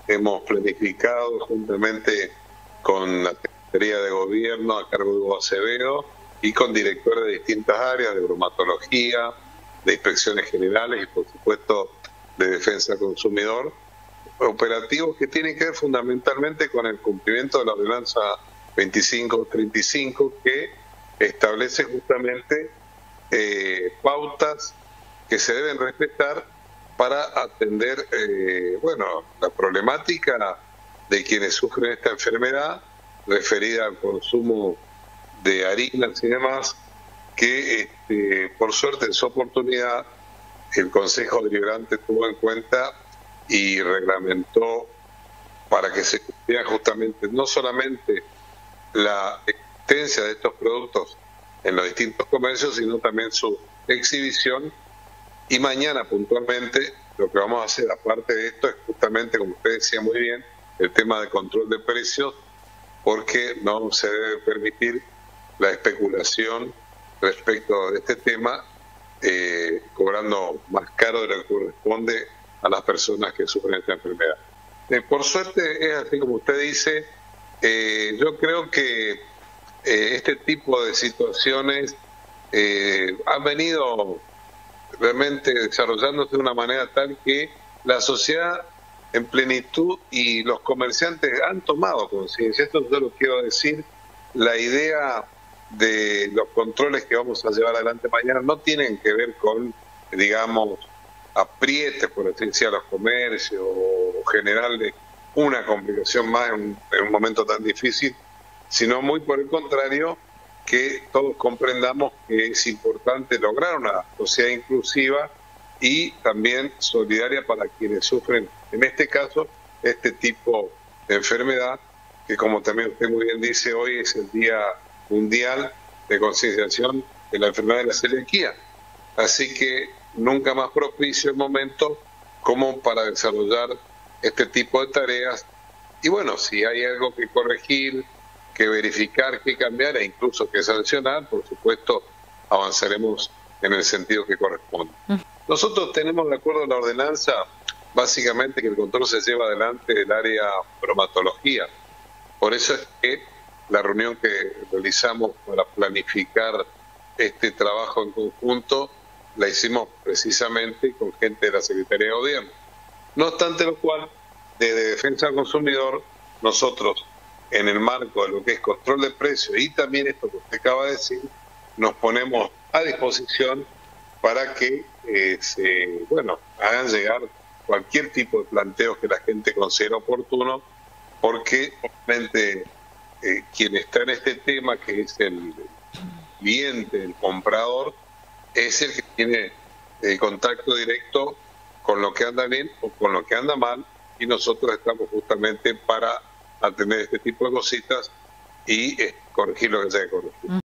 hemos planificado juntamente con la Secretaría de Gobierno a cargo de Hugo Acevedo y con directores de distintas áreas, de bromatología, de inspecciones generales y por supuesto de defensa del consumidor, operativos que tienen que ver fundamentalmente con el cumplimiento de la ordenanza 2535 que establece justamente pautas que se deben respetar para atender la problemática de quienes sufren esta enfermedad referida al consumo de harinas y demás, que por suerte en su oportunidad el Consejo Deliberante tuvo en cuenta y reglamentó para que se cumpliera justamente no solamente la existencia de estos productos en los distintos comercios, sino también su exhibición. Y mañana puntualmente lo que vamos a hacer aparte de esto es justamente, como usted decía muy bien, el tema de control de precios, porque no se debe permitir la especulación respecto de este tema, cobrando más caro de lo que corresponde a las personas que sufren esta enfermedad. Por suerte es así como usted dice. Yo creo que este tipo de situaciones han venido realmente desarrollándose de una manera tal que la sociedad en plenitud y los comerciantes han tomado conciencia. Esto yo lo quiero decir, la idea de los controles que vamos a llevar adelante mañana no tienen que ver con, digamos, aprietes, por así decir, a los comercios o generarle una complicación más en un momento tan difícil, sino muy por el contrario, que todos comprendamos que es importante lograr una sociedad inclusiva y también solidaria para quienes sufren, en este caso, este tipo de enfermedad, que como también usted muy bien dice, hoy es el Día Mundial de Concienciación de la Enfermedad de la Celiaquía. Así que nunca más propicio el momento como para desarrollar este tipo de tareas. Y bueno, si hay algo que corregir, que verificar, que cambiar e incluso que sancionar, por supuesto, avanzaremos en el sentido que corresponde. Nosotros tenemos, de acuerdo a la ordenanza, básicamente que el control se lleva adelante del área bromatología. Por eso es que la reunión que realizamos para planificar este trabajo en conjunto la hicimos precisamente con gente de la Secretaría de Gobierno. No obstante lo cual, desde Defensa del Consumidor, nosotros, en el marco de lo que es control de precios y también esto que usted acaba de decir, nos ponemos a disposición para que hagan llegar cualquier tipo de planteos que la gente considere oportuno, porque obviamente quien está en este tema, que es el cliente, el comprador, es el que tiene contacto directo con lo que anda bien o con lo que anda mal, y nosotros estamos justamente para atender este tipo de cositas y corregir lo que se debe corregir.